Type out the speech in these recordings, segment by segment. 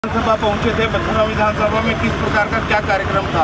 विधानसभा पहुंचे थे। बथुआ विधानसभा में किस प्रकार का क्या कार्यक्रम था?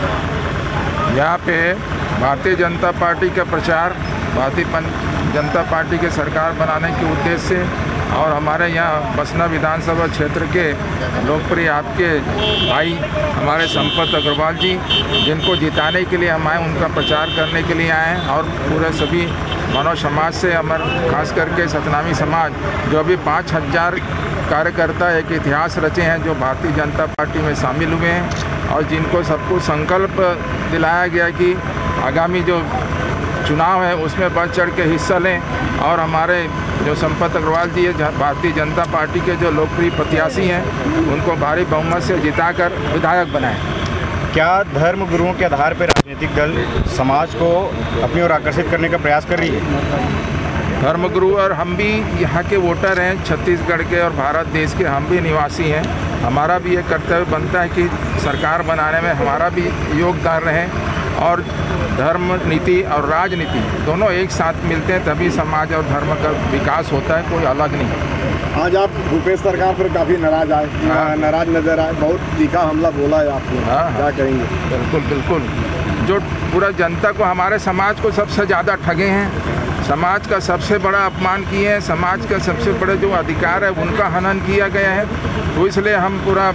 यहाँ पे भारतीय जनता पार्टी का प्रचार, भारतीय जनता पार्टी के सरकार बनाने के उद्देश्य से और हमारे यहाँ बसना विधानसभा क्षेत्र के लोकप्रिय आपके भाई हमारे संपत अग्रवाल जी, जिनको जिताने के लिए हम आए, उनका प्रचार करने के लिए आए हैं। और पूरे सभी मानव समाज से हमारे खास करके सतनामी समाज, जो अभी 5000 कार्यकर्ता एक इतिहास रचे हैं, जो भारतीय जनता पार्टी में शामिल हुए हैं और जिनको सबको संकल्प दिलाया गया कि आगामी जो चुनाव है उसमें बढ़ चढ़ के हिस्सा लें और हमारे जो संपत अग्रवाल जी है, भारतीय जनता पार्टी के जो लोकप्रिय प्रत्याशी हैं, उनको भारी बहुमत से जिताकर विधायक बनाएं। क्या धर्म गुरुओं के आधार पर राजनीतिक दल समाज को अपनी ओर आकर्षित करने का प्रयास कर रही है? धर्मगुरु और हम भी यहाँ के वोटर हैं, छत्तीसगढ़ के और भारत देश के हम भी निवासी हैं। हमारा भी ये कर्तव्य बनता है कि सरकार बनाने में हमारा भी योगदान रहे और धर्म नीति और राजनीति दोनों एक साथ मिलते हैं, तभी समाज और धर्म का विकास होता है, कोई अलग नहीं। आज आप भूपेश सरकार पर काफ़ी नाराज नजर आए, बहुत तीखा हमला बोला है आपने। क्या कहेंगे? बिल्कुल बिल्कुल, जो पूरा जनता को, हमारे समाज को सबसे ज़्यादा ठगे हैं, समाज का सबसे बड़ा अपमान किए हैं, समाज का सबसे बड़े जो अधिकार है उनका हनन किया गया है। तो इसलिए हम पूरा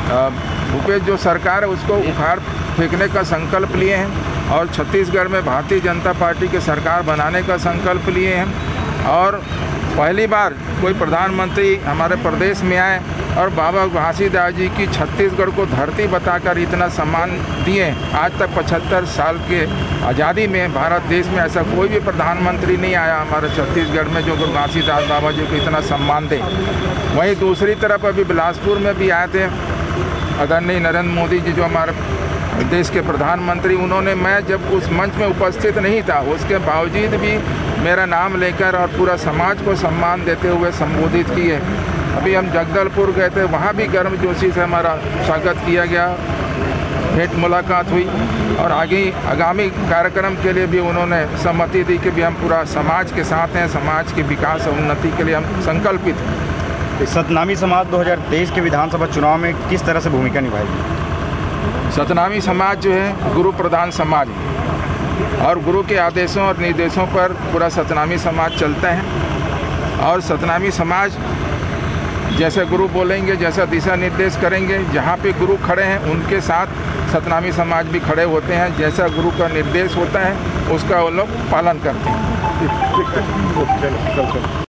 भूपेश जो सरकार है उसको उखाड़ फेंकने का संकल्प लिए हैं और छत्तीसगढ़ में भारतीय जनता पार्टी के सरकार बनाने का संकल्प लिए हैं। और पहली बार कोई प्रधानमंत्री हमारे प्रदेश में आए और बाबा घासीदास जी की छत्तीसगढ़ को धरती बताकर इतना सम्मान दिए। आज तक 75 साल के आज़ादी में भारत देश में ऐसा कोई भी प्रधानमंत्री नहीं आया हमारे छत्तीसगढ़ में जो घासीदास बाबा जी को इतना सम्मान दे। वहीं दूसरी तरफ अभी बिलासपुर में भी आए थे आदरणीय नरेंद्र मोदी जी, जो हमारे देश के प्रधानमंत्री, उन्होंने, मैं जब उस मंच में उपस्थित नहीं था, उसके बावजूद भी मेरा नाम लेकर और पूरा समाज को सम्मान देते हुए संबोधित किए। अभी हम जगदलपुर गए थे, वहाँ भी गर्मजोशी से हमारा स्वागत किया गया, भेंट मुलाकात हुई और आगामी कार्यक्रम के लिए भी उन्होंने सहमति दी कि भी हम पूरा समाज के साथ हैं, समाज के विकास और उन्नति के लिए हम संकल्पित हैं। सतनामी समाज 2023 के विधानसभा चुनाव में किस तरह से भूमिका निभाएगी? सतनामी समाज जो है गुरु प्रधान समाज है और गुरु के आदेशों और निर्देशों पर पूरा सतनामी समाज चलता है। और सतनामी समाज जैसे गुरु बोलेंगे, जैसा दिशा निर्देश करेंगे, जहाँ पे गुरु खड़े हैं उनके साथ सतनामी समाज भी खड़े होते हैं। जैसा गुरु का निर्देश होता है उसका वो लोग पालन करते हैं।